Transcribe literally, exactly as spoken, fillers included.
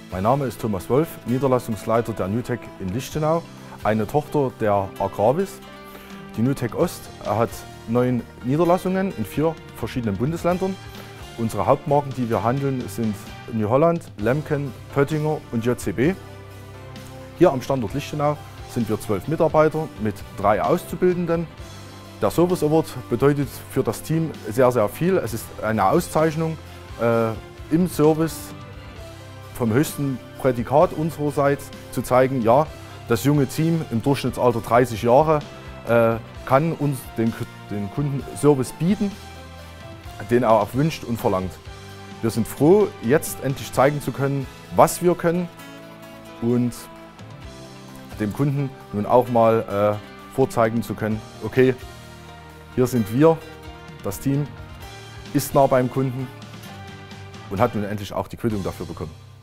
Mein Name ist Thomas Wolf, Niederlassungsleiter der NewTek in Lichtenau, eine Tochter der Agravis. Die NewTek Ost hat neun Niederlassungen in vier verschiedenen Bundesländern. Unsere Hauptmarken, die wir handeln, sind New Holland, Lemken, Pöttinger und J C B. Hier am Standort Lichtenau sind wir zwölf Mitarbeiter mit drei Auszubildenden. Der Service Award bedeutet für das Team sehr, sehr viel. Es ist eine Auszeichnung äh, im Service vom höchsten Prädikat unsererseits, zu zeigen, ja, das junge Team im Durchschnittsalter dreißig Jahre äh, kann uns den, den Kunden Service bieten, den er auch wünscht und verlangt. Wir sind froh, jetzt endlich zeigen zu können, was wir können und dem Kunden nun auch mal äh, vorzeigen zu können, okay, hier sind wir, das Team ist nah beim Kunden und hat nun endlich auch die Quittung dafür bekommen.